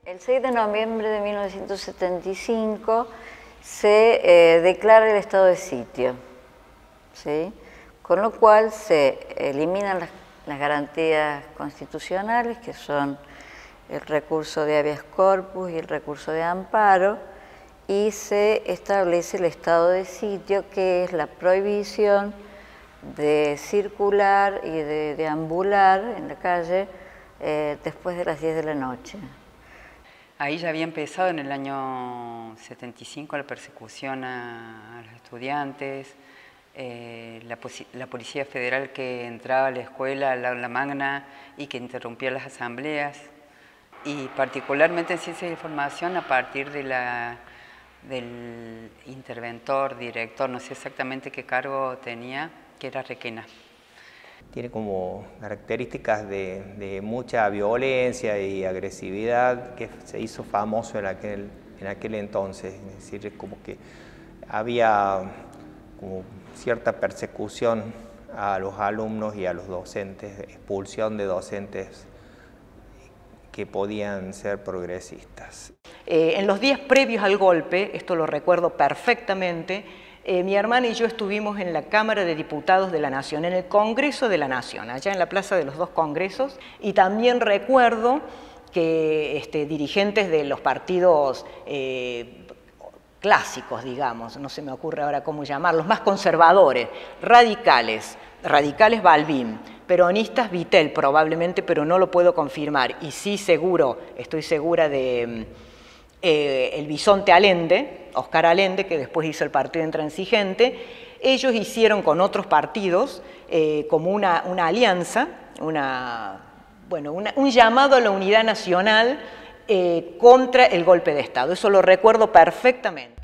El 6 de noviembre de 1975 se declara el estado de sitio, ¿sí? Con lo cual se eliminan las garantías constitucionales, que son el recurso de habeas corpus y el recurso de amparo, y se establece el estado de sitio, que es la prohibición de circular y de deambular en la calle después de las 10 de la noche. Ahí ya había empezado en el año 75 la persecución a los estudiantes, la Policía Federal que entraba a la escuela, al aula magna, y que interrumpía las asambleas, y particularmente en Ciencias de Información a partir de del interventor, director, no sé exactamente qué cargo tenía, que era Requena. Tiene como características de mucha violencia y agresividad, que se hizo famoso en aquel entonces. Es decir, como que había como cierta persecución a los alumnos y a los docentes, expulsión de docentes que podían ser progresistas. En los días previos al golpe, esto lo recuerdo perfectamente, mi hermana y yo estuvimos en la Cámara de Diputados de la Nación, en el Congreso de la Nación, allá en la Plaza de los Dos Congresos, y también recuerdo que dirigentes de los partidos clásicos, digamos, no se me ocurre ahora cómo llamarlos, más conservadores, radicales Balbín, peronistas Vittel probablemente, pero no lo puedo confirmar, y sí estoy segura de el Bisonte Allende, Oscar Allende, que después hizo el Partido Intransigente. Ellos hicieron con otros partidos como una alianza, un llamado a la unidad nacional contra el golpe de Estado. Eso lo recuerdo perfectamente.